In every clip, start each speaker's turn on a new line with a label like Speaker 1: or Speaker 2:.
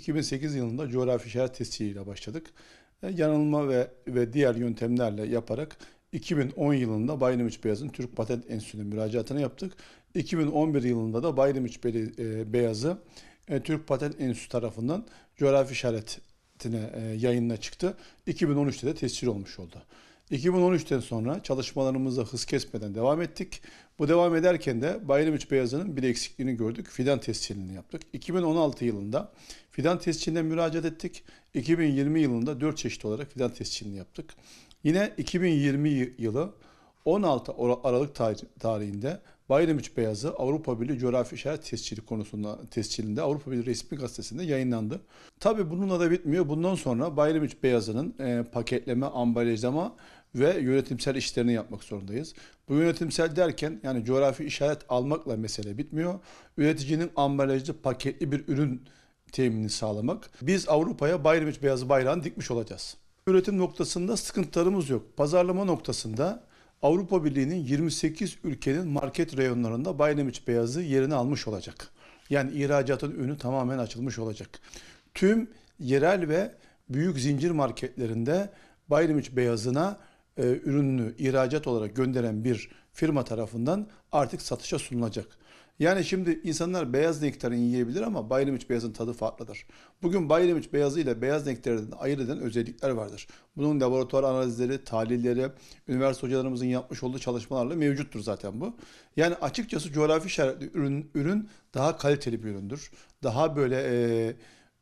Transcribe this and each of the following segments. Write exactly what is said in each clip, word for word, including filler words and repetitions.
Speaker 1: iki bin sekiz yılında coğrafi işaret tesciliyle başladık. E, yanılma ve ve diğer yöntemlerle yaparak iki bin on yılında Bayramiç Beyaz'ın Türk Patent Enstitüsü'ne müracaatını yaptık. iki bin on bir yılında da Bayramiç Beli- e, Beyaz'ı e, Türk Patent Enstitüsü tarafından coğrafi işaretine e, yayınına çıktı. iki bin on üçte de tescil olmuş oldu. iki bin on üçten sonra çalışmalarımıza hız kesmeden devam ettik. Bu devam ederken de Bayramiç Beyazı'nın bir eksikliğini gördük. Fidan tescilini yaptık. iki bin on altı yılında fidan tesciline müracaat ettik. iki bin yirmi yılında dört çeşit olarak fidan tescilini yaptık. Yine iki bin yirmi yılı on altı Aralık tarihinde Bayramiç Beyazı Avrupa Birliği Coğrafi İşaret Tescili konusunda tescilinde Avrupa Birliği resmi gazetesinde yayınlandı. Tabi bununla da bitmiyor. Bundan sonra Bayramiç Beyazı'nın e, paketleme, ambalajlama ve yönetimsel işlerini yapmak zorundayız. Bu yönetimsel derken yani coğrafi işaret almakla mesele bitmiyor. Üreticinin ambalajlı, paketli bir ürün teminini sağlamak. Biz Avrupa'ya Bayramiç Beyazı bayrağını dikmiş olacağız. Üretim noktasında sıkıntılarımız yok. Pazarlama noktasında Avrupa Birliği'nin yirmi sekiz ülkenin market reyonlarında Bayramiç Beyazı yerini almış olacak. Yani ihracatın önü tamamen açılmış olacak. Tüm yerel ve büyük zincir marketlerinde Bayramiç Beyazı'na e, ürününü ihracat olarak gönderen bir firma tarafından artık satışa sunulacak. Yani şimdi insanlar beyaz nektarini yiyebilir ama Bayramiç Beyazı'nın tadı farklıdır. Bugün Bayramiç Beyazı ile beyaz nektarından ayırt eden özellikler vardır. Bunun laboratuvar analizleri, tahlilleri, üniversite hocalarımızın yapmış olduğu çalışmalarla mevcuttur zaten bu. Yani açıkçası coğrafi işaretli ürün, ürün daha kaliteli bir üründür. Daha böyle e,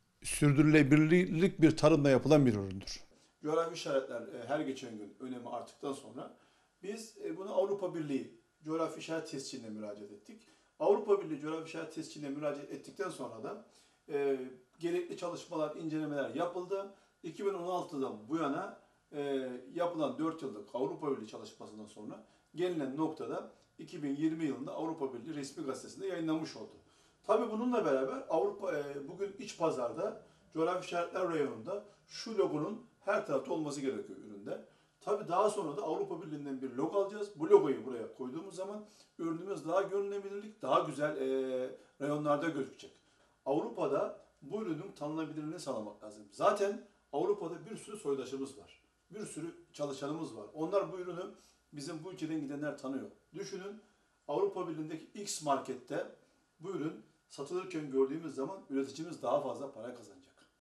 Speaker 1: sürdürülebilirlik bir tarımla yapılan bir üründür. Coğrafi işaretler e, her geçen gün önemi arttıktan sonra biz e, bunu Avrupa Birliği coğrafi işaret tesciline müracaat ettik. Avrupa Birliği coğrafi işaret tesciline müracaat ettikten sonra da e, gerekli çalışmalar, incelemeler yapıldı. iki bin on altıdan bu yana e, yapılan dört yıllık Avrupa Birliği çalışmasından sonra gelinen noktada iki bin yirmi yılında Avrupa Birliği resmi gazetesinde yayınlanmış oldu. Tabii bununla beraber Avrupa e, bugün iç pazarda coğrafi işaretler reyonunda şu logonun her tarafta olması gerekiyor üründe. Tabii daha sonra da Avrupa Birliği'nden bir logo alacağız. Bu logoyu buraya koyduğumuz zaman ürünümüz daha görünebilirlik, daha güzel e, reyonlarda gözükecek. Avrupa'da bu ürünün tanınabilirliğini sağlamak lazım. Zaten Avrupa'da bir sürü soydaşımız var. Bir sürü çalışanımız var. Onlar bu ürünü bizim bu ülkeden gidenler tanıyor. Düşünün Avrupa Birliği'ndeki X markette bu ürün satılırken gördüğümüz zaman üreticimiz daha fazla para kazanacak.